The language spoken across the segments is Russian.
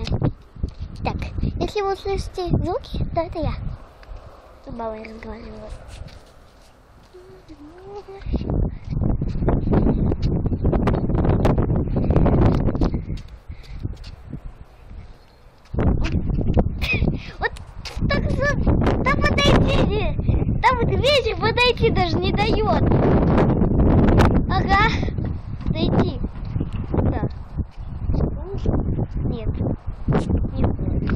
Так, если вы услышите звуки, то это я. С бабой разговаривала. Вот так там подойти, там вот видите, подойти даже не дает. Ага, дойти. Да. Нет. Не будет.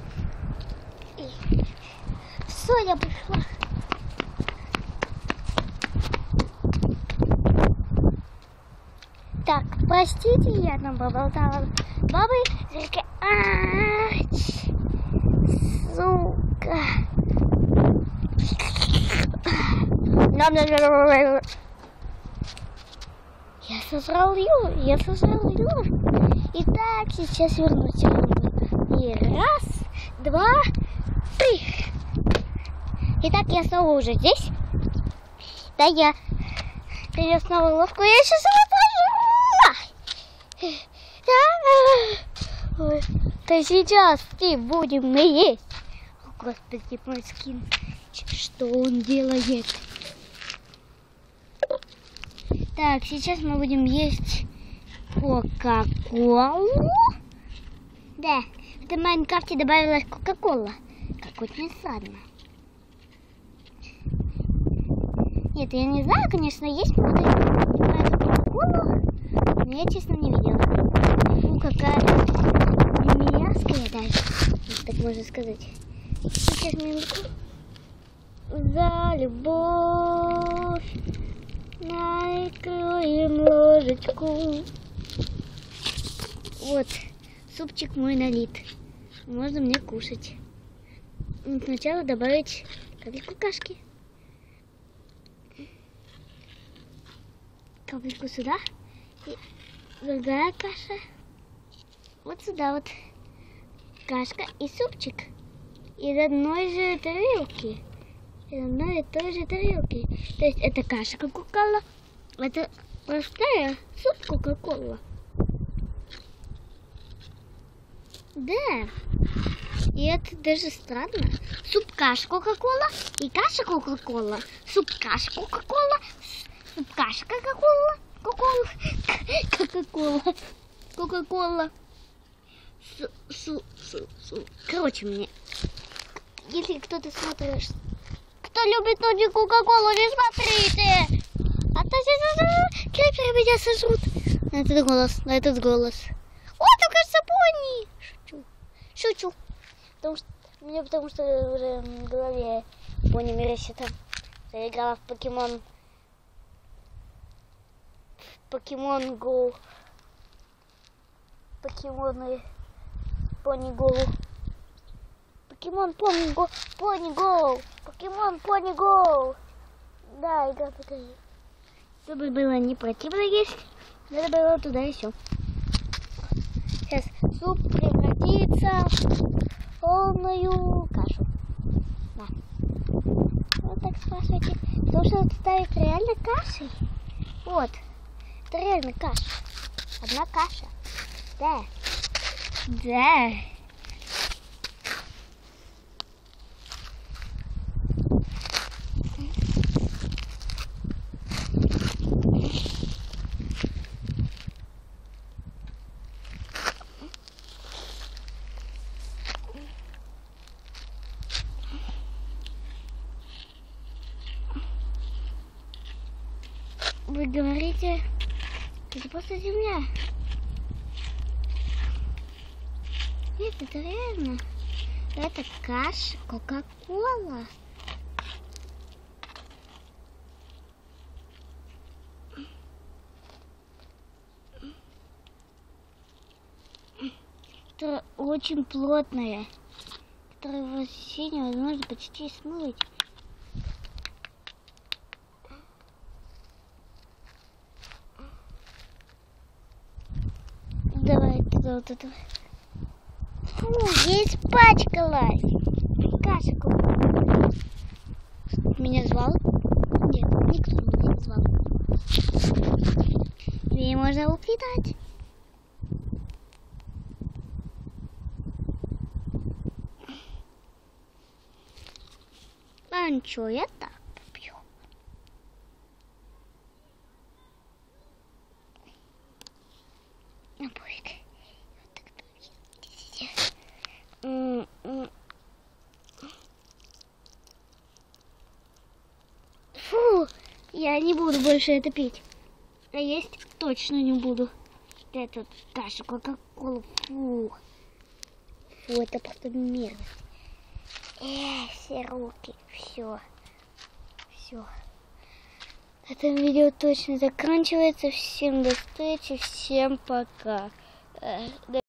Все, я пришла. Так, простите, я там поболтала с бабой. Сука. Я сожрал ее. Итак, сейчас вернусь. И раз, два, три. Итак, я снова уже здесь. Да, я принес новую ловку. Я сейчас выпашу. Да сейчас будем мы есть. О, Господи, мой скин. Что он делает? Так, сейчас мы будем есть Кока-Колу. Да, в Майнкрафте добавилась Кока-Кола. Как очень странно. Нет, я не знаю, конечно, есть Кока-Кола, но я, честно, не видела. Ну, какая-то мерзкая даже, так можно сказать. Сейчас минутку. За любовь накроем ложечку. Вот, супчик мой налит. Можно мне кушать. Сначала добавить капельку кашки. Капельку сюда. И другая каша. Вот сюда вот. Кашка и супчик. Из одной же тарелки. Из одной и той же тарелки. То есть это каша Кока-Кола. Это простая суп Кока-Кола. Да. И это даже странно. Суп-каша Кока-Кола и каша Кока-Кола. Суп-каша Кока-Кола. Суп-каша Кока-Кола. Кока-Кола. Кока-Кола. Короче, мне. Если кто-то смотрит, кто любит ночью Кока-Колу, не смотрите. А то сейчас криперы меня сожрут. На этот голос. О, ты, кажется, пони. Шучу. Потому что уже в голове пони мерещит. Я играла в Покемон Go. Покемоны Пони Go. Покемон Пони Go. Покемон Пони Go. Да, игра такая. Чтобы было не противно есть, надо было туда еще. Сейчас суп превратится в полную кашу. Да. Вот так спрашивайте. Потому что это ставит реально кашей. Вот. Это реально каша. Одна каша. Да. Да. Вы говорите, это просто земля. Нет, это реально. Это каша Кока-Кола. Это очень плотная, которую вообще невозможно почти смыть. Давай туда вот это. Я испачкалась. Каша Кока-Кола. Меня звал? Нет, никто меня не звал. Мне можно укидать. ничего, я так попью. Обоих. Фу, я не буду больше это пить. А есть точно не буду. Это кашу, кока-колу. Фу. Фу, это просто мерзость. Все руки. Все. Все. Это видео точно заканчивается. Всем до встречи. Всем пока.